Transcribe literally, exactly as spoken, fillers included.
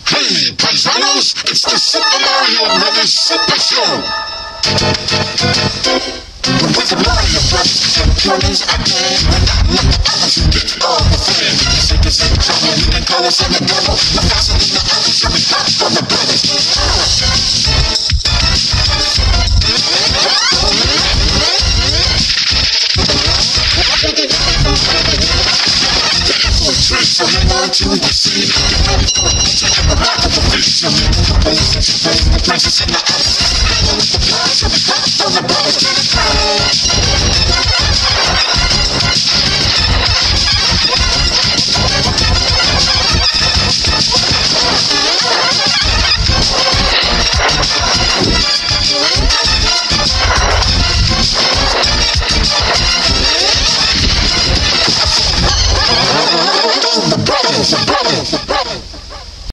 Hey, paisanos, it's the Super Mario Brothers Super Show. With the Mario Brothers and Brothers again, we're not like the others who get all the fame. Sick as in trouble, you can call us on the devil. We're faster than the others, so we got for the brothers. So hang on to the scene. Get ready for a picture and a remarkable feature. Police and shit, the princess and the others. Hang on with the blood, so we got for the brothers to the the brothers, the brothers, the brothers.